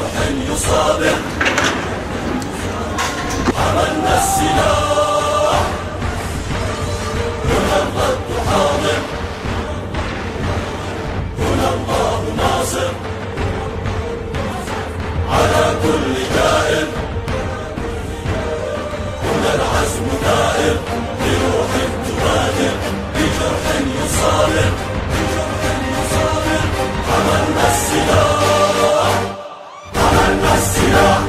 بجرح يصابر. حملنا السلاح هنا الرد حاضر، هنا الله ناصر على كل جائر، هنا العزم دائر بروح تبادر بجرح يصابر. حملنا السلاح، حملنا السلاح